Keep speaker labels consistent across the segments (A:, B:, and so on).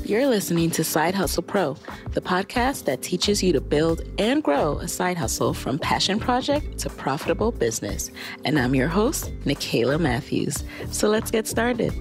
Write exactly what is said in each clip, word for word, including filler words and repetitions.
A: You're listening to Side Hustle Pro, the podcast that teaches you to build and grow a side hustle from passion project to profitable business. And I'm your host, Nikayla Matthews. So let's get started.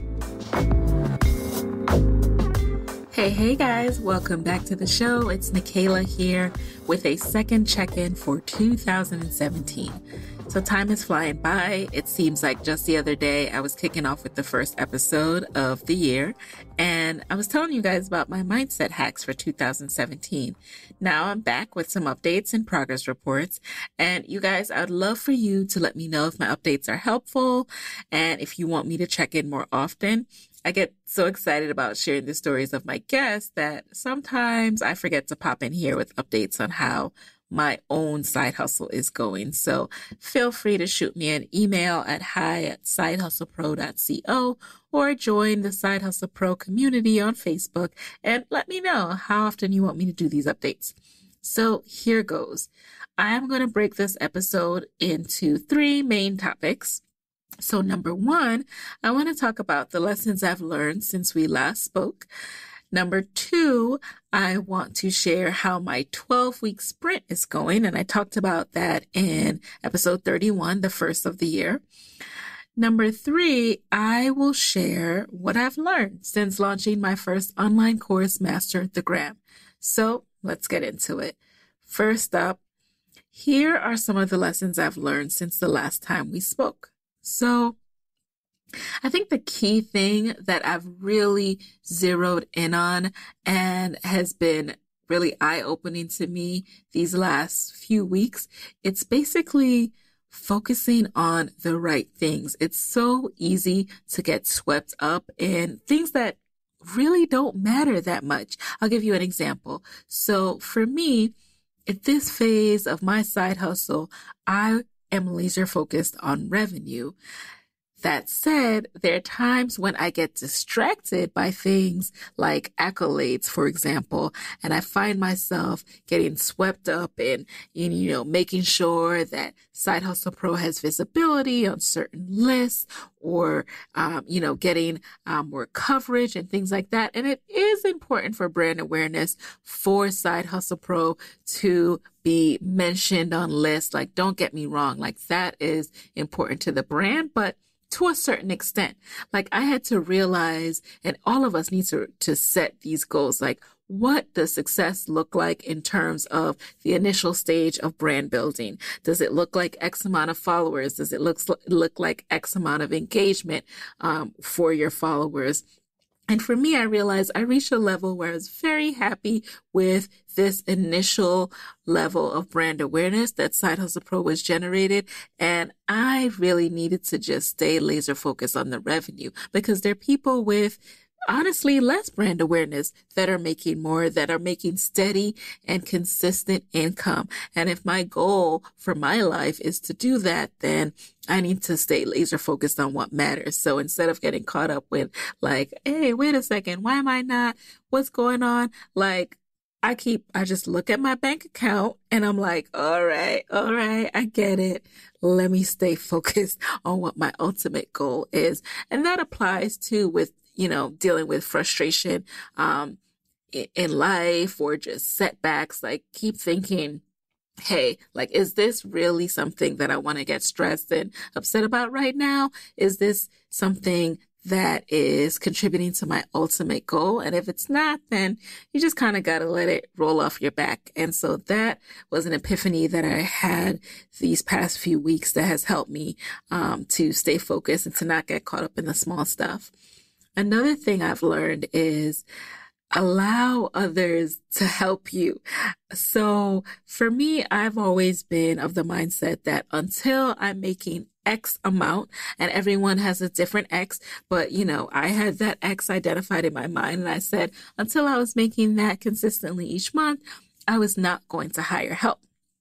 A: Hey, hey guys, welcome back to the show. It's Nikayla here with a second check-in for two thousand seventeen. So time is flying by. It seems like just the other day I was kicking off with the first episode of the year, and I was telling you guys about my mindset hacks for two thousand seventeen. Now I'm back with some updates and progress reports, and you guys, I would love for you to let me know if my updates are helpful and if you want me to check in more often. I get so excited about sharing the stories of my guests that sometimes I forget to pop in here with updates on how my own side hustle is going. So feel free to shoot me an email at hi at sidehustlepro dot co or join the Side Hustle Pro community on Facebook and let me know how often you want me to do these updates. So here goes. I am going to break this episode into three main topics. So number one, I want to talk about the lessons I've learned since we last spoke. Number two, I want to share how my twelve-week sprint is going, and I talked about that in episode thirty-one, the first of the year. Number three, I will share what I've learned since launching my first online course, Master the Gram. So let's get into it. First up, here are some of the lessons I've learned since the last time we spoke. So I think the key thing that I've really zeroed in on and has been really eye-opening to me these last few weeks, it's basically focusing on the right things. It's so easy to get swept up in things that really don't matter that much. I'll give you an example. So for me, at this phase of my side hustle, I am laser focused on revenue. That said, there are times when I get distracted by things like accolades, for example, and I find myself getting swept up in, in, you know, making sure that Side Hustle Pro has visibility on certain lists or, um, you know, getting um, more coverage and things like that. And it is important for brand awareness for Side Hustle Pro to be mentioned on lists. Like, don't get me wrong, like that is important to the brand, but to a certain extent. Like I had to realize, and all of us need to, to set these goals. Like, what does success look like in terms of the initial stage of brand building? Does it look like X amount of followers? Does it look, look like X amount of engagement um, for your followers? And for me, I realized I reached a level where I was very happy with this initial level of brand awareness that Side Hustle Pro was generated. And I really needed to just stay laser focused on the revenue because there are people with honestly less brand awareness that are making more, that are making steady and consistent income. And if my goal for my life is to do that, then I need to stay laser focused on what matters. So instead of getting caught up with like, hey, wait a second, why am I not? What's going on? Like, I keep, I just look at my bank account and I'm like, all right, all right, I get it. Let me stay focused on what my ultimate goal is. And that applies too with, you know, dealing with frustration, um, in life or just setbacks. Like keep thinking, hey, like, is this really something that I want to get stressed and upset about right now? Is this something that is contributing to my ultimate goal? And if it's not, then you just kind of got to let it roll off your back. And so that was an epiphany that I had these past few weeks that has helped me um, to stay focused and to not get caught up in the small stuff. Another thing I've learned is allow others to help you. So for me, I've always been of the mindset that until I'm making X amount, and everyone has a different X, but you know, I had that X identified in my mind and I said, until I was making that consistently each month, I was not going to hire help.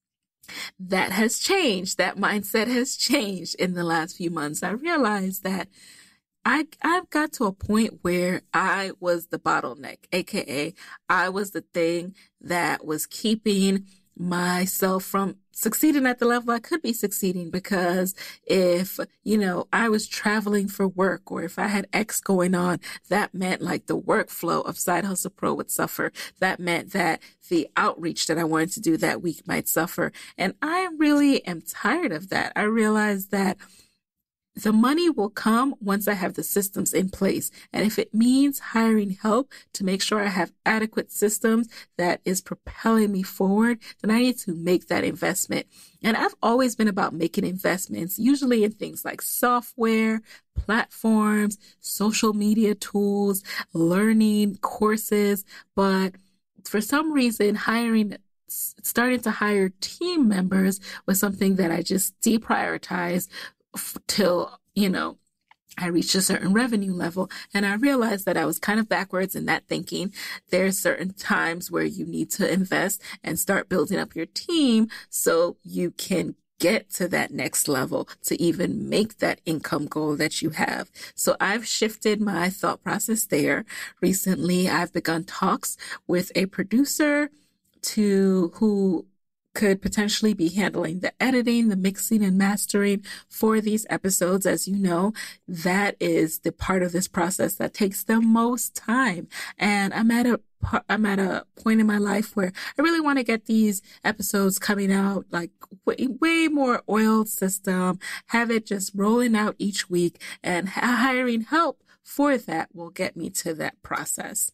A: That has changed. That mindset has changed in the last few months. I realized that I, I've got to a point where I was the bottleneck, A K A I was the thing that was keeping myself from succeeding at the level I could be succeeding, because if, you know, I was traveling for work, or if I had X going on, that meant like the workflow of Side Hustle Pro would suffer. That meant that the outreach that I wanted to do that week might suffer. And I really am tired of that. I realized that the money will come once I have the systems in place. And if it means hiring help to make sure I have adequate systems that is propelling me forward, then I need to make that investment. And I've always been about making investments, usually in things like software, platforms, social media tools, learning courses. But for some reason, hiring starting to hire team members was something that I just deprioritized till, you know, I reached a certain revenue level. And I realized that I was kind of backwards in that thinking. There are certain times where you need to invest and start building up your team so you can get to that next level to even make that income goal that you have. So I've shifted my thought process there. Recently, I've begun talks with a producer to who could potentially be handling the editing, the mixing and mastering for these episodes. As you know, that is the part of this process that takes the most time. And I'm at a I'm at a point in my life where I really want to get these episodes coming out like way, way more oiled system, have it just rolling out each week, and hiring help for that will get me to that process.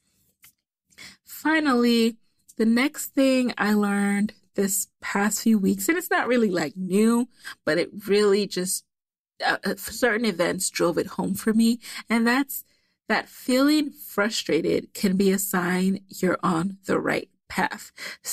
A: Finally, the next thing I learned this past few weeks, and it's not really like new, but it really just, uh, certain events drove it home for me. And that's that feeling frustrated can be a sign you're on the right path.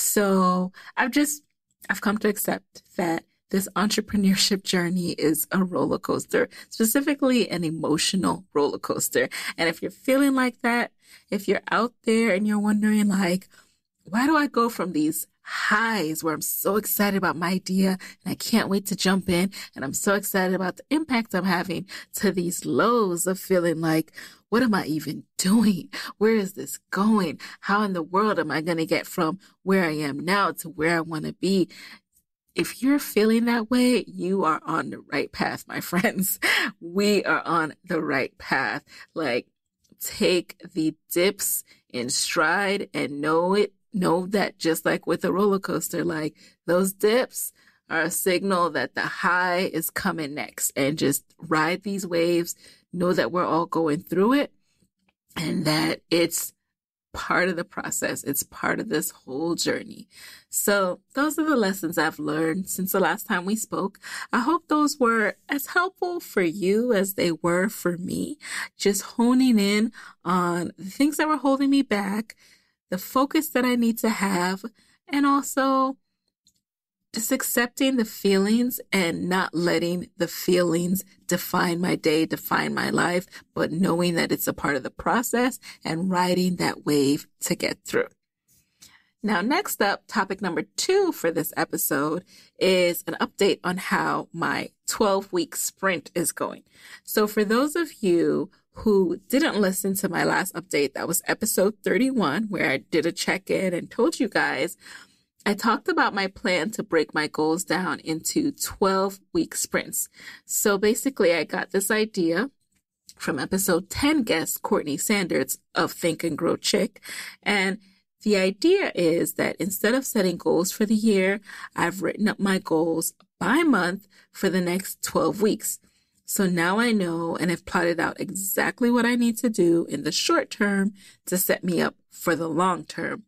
A: So I've just, I've come to accept that this entrepreneurship journey is a roller coaster, specifically an emotional roller coaster. And if you're feeling like that, if you're out there and you're wondering like, why do I go from these highs where I'm so excited about my idea and I can't wait to jump in and I'm so excited about the impact I'm having, to these lows of feeling like, what am I even doing? Where is this going? How in the world am I going to get from where I am now to where I want to be? If you're feeling that way, you are on the right path, my friends. We are on the right path. Like, take the dips in stride and know it. Know that just like with a roller coaster, like those dips are a signal that the high is coming next, and just ride these waves. Know that we're all going through it and that it's part of the process. It's part of this whole journey. So those are the lessons I've learned since the last time we spoke. I hope those were as helpful for you as they were for me, just honing in on the things that were holding me back, the focus that I need to have, and also just accepting the feelings and not letting the feelings define my day, define my life, but knowing that it's a part of the process and riding that wave to get through. Now, next up, topic number two for this episode is an update on how my twelve-week sprint is going. So for those of you who didn't listen to my last update, that was episode thirty-one, where I did a check-in and told you guys, I talked about my plan to break my goals down into twelve-week sprints. So basically, I got this idea from episode ten guest Courtney Sanders of Think and Grow Chick. And the idea is that instead of setting goals for the year, I've written up my goals by month for the next twelve weeks. So now I know and have plotted out exactly what I need to do in the short term to set me up for the long term.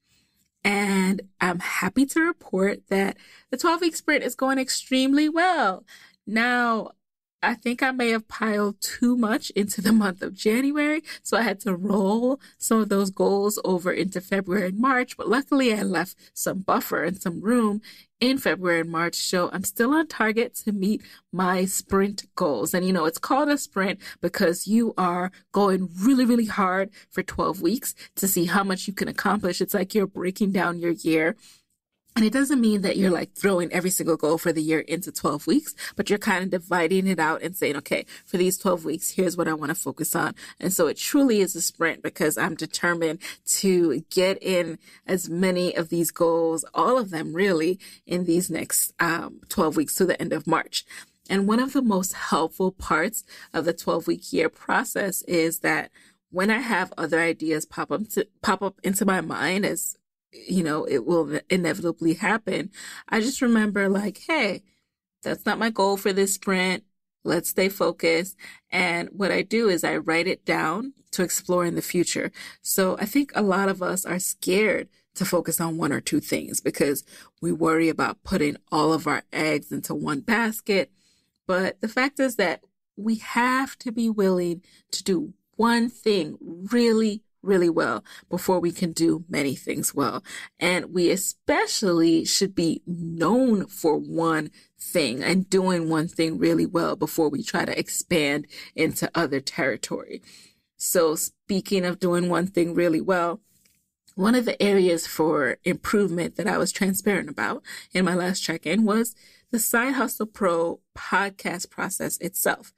A: And I'm happy to report that the twelve-week sprint is going extremely well. Now, I think I may have piled too much into the month of January, so I had to roll some of those goals over into February and March, but luckily I left some buffer and some room in February and March, so I'm still on target to meet my sprint goals. And you know, it's called a sprint because you are going really, really hard for twelve weeks to see how much you can accomplish. It's like you're breaking down your year. And it doesn't mean that you're like throwing every single goal for the year into twelve weeks, but you're kind of dividing it out and saying, okay, for these twelve weeks, here's what I want to focus on. And so it truly is a sprint because I'm determined to get in as many of these goals, all of them really, in these next um, twelve weeks to the end of March. And one of the most helpful parts of the twelve week year process is that when I have other ideas pop up to, pop up into my mind, as you know, it will inevitably happen, I just remember like, hey, that's not my goal for this sprint. Let's stay focused. And what I do is I write it down to explore in the future. So I think a lot of us are scared to focus on one or two things because we worry about putting all of our eggs into one basket. But the fact is that we have to be willing to do one thing really, really well before we can do many things well. And we especially should be known for one thing and doing one thing really well before we try to expand into other territory. So speaking of doing one thing really well, one of the areas for improvement that I was transparent about in my last check-in was the Side Hustle Pro podcast process itself.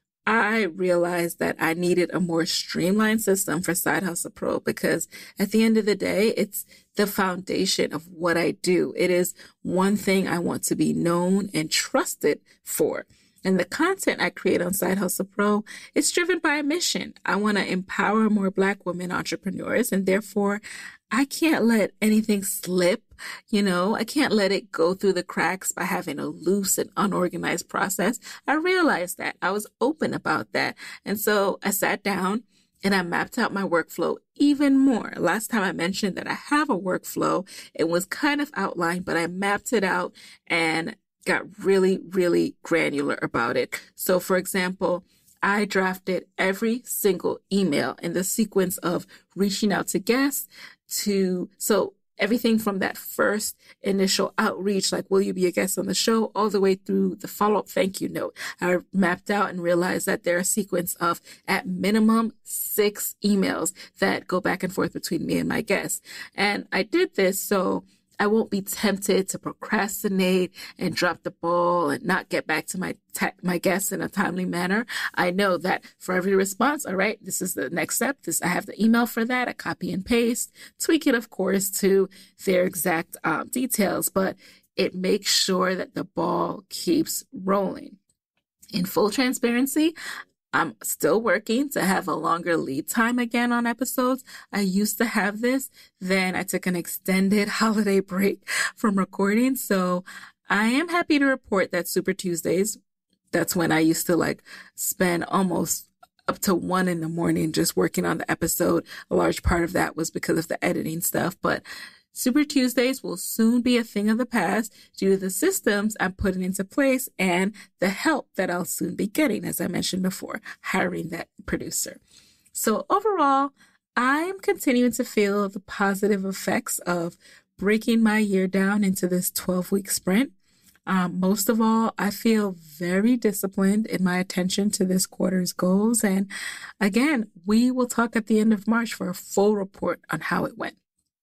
A: I realized that I needed a more streamlined system for Side Hustle Pro because at the end of the day, it's the foundation of what I do. It is one thing I want to be known and trusted for. And the content I create on Side Hustle Pro is driven by a mission. I want to empower more Black women entrepreneurs, and therefore I can't let anything slip. You know, I can't let it go through the cracks by having a loose and unorganized process. I realized that. I was open about that. And so I sat down and I mapped out my workflow even more. Last time I mentioned that I have a workflow. It was kind of outlined, but I mapped it out and got really, really granular about it. So for example, I drafted every single email in the sequence of reaching out to guests to, so everything from that first initial outreach, like, will you be a guest on the show, all the way through the follow-up thank you note. I mapped out and realized that there are a sequence of, at minimum, six emails that go back and forth between me and my guests. And I did this so I won't be tempted to procrastinate and drop the ball and not get back to my ta- my guests in a timely manner. I know that for every response, all right, this is the next step. This I have the email for that. I copy and paste, tweak it, of course, to their exact um, details, but it makes sure that the ball keeps rolling. In full transparency, I'm still working to have a longer lead time again on episodes. I used to have this. Then I took an extended holiday break from recording. So I am happy to report that Super Tuesdays, that's when I used to like spend almost up to one in the morning just working on the episode. A large part of that was because of the editing stuff, but Super Tuesdays will soon be a thing of the past due to the systems I'm putting into place and the help that I'll soon be getting, as I mentioned before, hiring that producer. So overall, I'm continuing to feel the positive effects of breaking my year down into this twelve-week sprint. Um, most of all, I feel very disciplined in my attention to this quarter's goals. And again, we will talk at the end of March for a full report on how it went.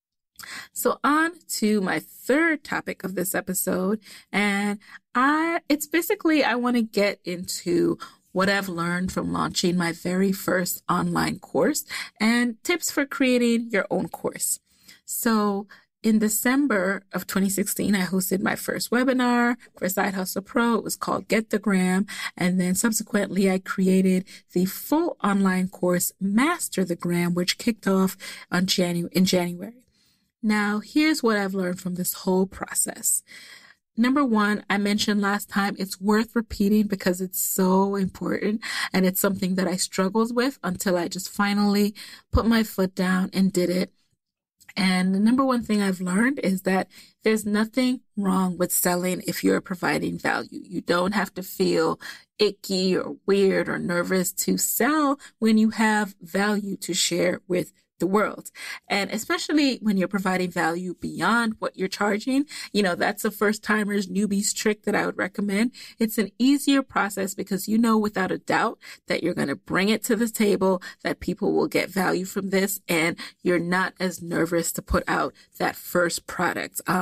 A: So on to my third topic of this episode, and I, it's basically, I want to get into what I've learned from launching my very first online course and tips for creating your own course. So in December of twenty sixteen, I hosted my first webinar for Side Hustle Pro. It was called Get the Gram. And then subsequently, I created the full online course, Master the Gram, which kicked off on Janu- in January. Now, here's what I've learned from this whole process. Number one, I mentioned last time, it's worth repeating because it's so important and it's something that I struggled with until I just finally put my foot down and did it. And the number one thing I've learned is that there's nothing wrong with selling if you're providing value. You don't have to feel icky or weird or nervous to sell when you have value to share with the world. And especially when you're providing value beyond what you're charging, you know, that's a first timer's newbie's trick that I would recommend. It's an easier process because you know without a doubt that you're going to bring it to the table, that people will get value from this, and you're not as nervous to put out that first product. Um, I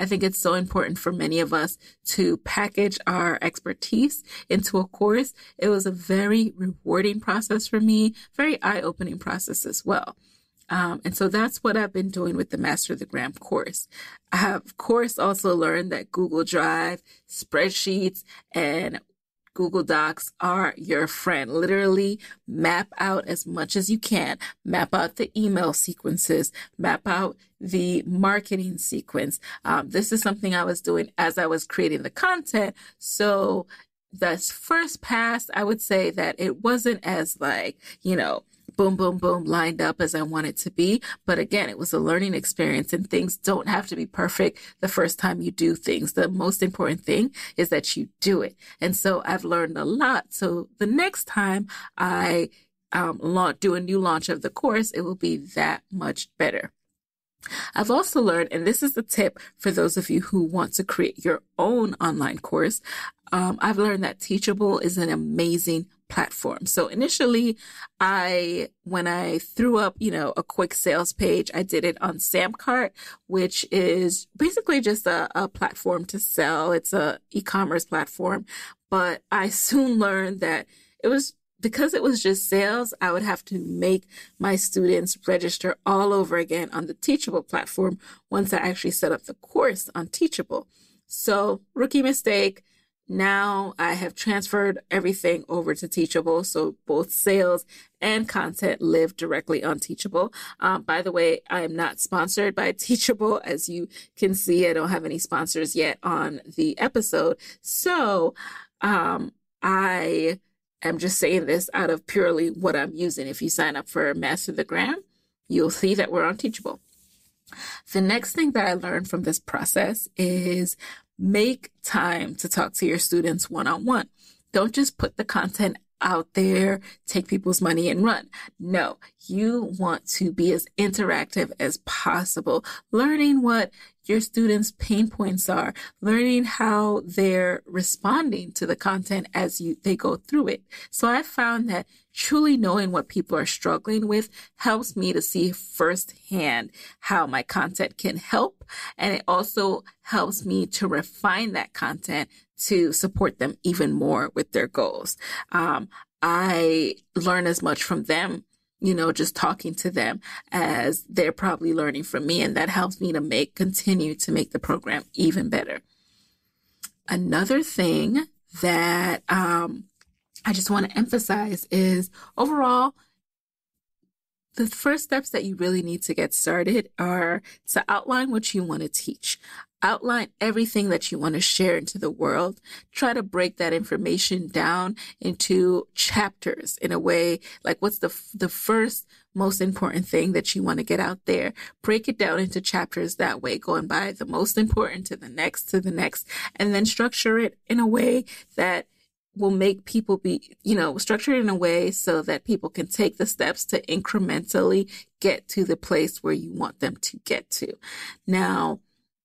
A: I think it's so important for many of us to package our expertise into a course. It was a very rewarding process for me, very eye-opening process as well. Um, and so that's what I've been doing with the Master the Gram course. I have, of course, also learned that Google Drive, spreadsheets, and Google Docs are your friend. Literally map out as much as you can. Map out the email sequences. Map out the marketing sequence. Um, this is something I was doing as I was creating the content. So this first pass, I would say that it wasn't as like, you know, boom, boom, boom, lined up as I want it to be. But again, it was a learning experience, and things don't have to be perfect the first time you do things. The most important thing is that you do it. And so I've learned a lot. So the next time I um, launch, do a new launch of the course, it will be that much better. I've also learned, and this is the tip for those of you who want to create your own online course, um, I've learned that Teachable is an amazing platform. So initially, I, when I threw up, you know, a quick sales page, I did it on Samcart, which is basically just a, a platform to sell. It's a e-commerce platform. But I soon learned that it was because it was just sales, I would have to make my students register all over again on the Teachable platform once I actually set up the course on Teachable. So rookie mistake. Now I have transferred everything over to Teachable. So both sales and content live directly on Teachable. Um, by the way, I am not sponsored by Teachable. As you can see, I don't have any sponsors yet on the episode. So um, I am just saying this out of purely what I'm using. If you sign up for Master the Gram, you'll see that we're on Teachable. The next thing that I learned from this process is make time to talk to your students one-on-one. Don't just put the content out there, take people's money and run. No, you want to be as interactive as possible, learning what your students' pain points are, learning how they're responding to the content as you they go through it. So I found that truly knowing what people are struggling with helps me to see firsthand how my content can help. And it also helps me to refine that content to support them even more with their goals. Um, I learn as much from them, you know, just talking to them as they're probably learning from me. And that helps me to make, continue to make the program even better. Another thing that, um, I just want to emphasize is overall, the first steps that you really need to get started are to outline what you want to teach. Outline everything that you want to share into the world. Try to break that information down into chapters in a way, like what's the the first most important thing that you want to get out there. Break it down into chapters that way, going by the most important to the next, to the next, and then structure it in a way that will make people be, you know, structured in a way so that people can take the steps to incrementally get to the place where you want them to get to. Now,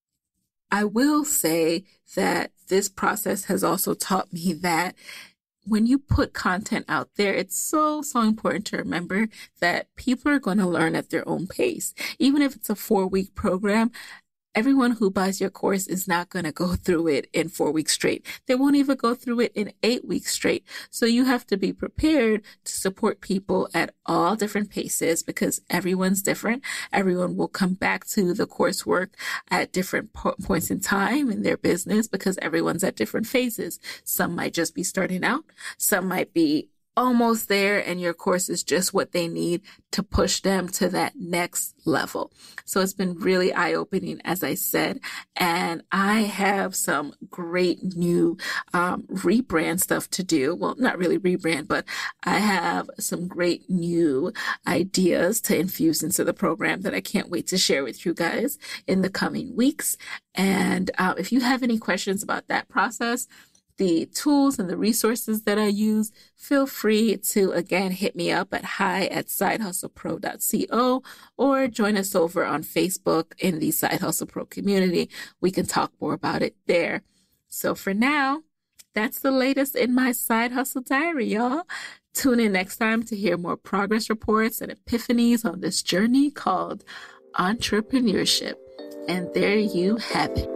A: I will say that this process has also taught me that when you put content out there, it's so, so important to remember that people are going to learn at their own pace. Even if it's a four-week program, everyone who buys your course is not going to go through it in four weeks straight. They won't even go through it in eight weeks straight. So you have to be prepared to support people at all different paces because everyone's different. Everyone will come back to the coursework at different po- points in time in their business because everyone's at different phases. Some might just be starting out. Some might be almost there and your course is just what they need to push them to that next level. So it's been really eye-opening, as I said, and I have some great new um, rebrand stuff to do. Well, not really rebrand, but I have some great new ideas to infuse into the program that I can't wait to share with you guys in the coming weeks. And uh, if you have any questions about that process, the tools and the resources that I use, feel free to, again, hit me up at hi at side hustle pro dot co or join us over on Facebook in the Side Hustle Pro community. We can talk more about it there. So for now, that's the latest in my Side Hustle Diary, y'all. Tune in next time to hear more progress reports and epiphanies on this journey called entrepreneurship. And there you have it.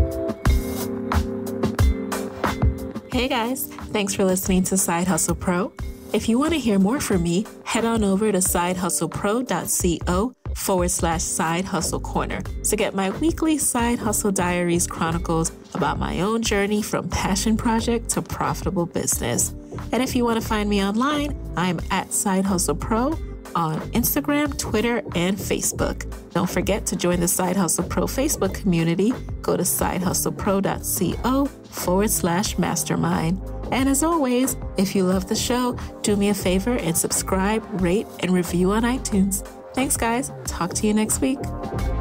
A: Hey guys, thanks for listening to Side Hustle Pro. If you want to hear more from me, head on over to sidehustlepro.co forward slash side hustle corner to get my weekly Side Hustle Diaries chronicles about my own journey from passion project to profitable business. And if you want to find me online, I'm at Side Hustle Pro on Instagram, Twitter, and Facebook. Don't forget to join the Side Hustle Pro Facebook community. Go to sidehustlepro.co forward slash mastermind. And as always, if you love the show, do me a favor and subscribe, rate, and review on iTunes. Thanks, guys. Talk to you next week.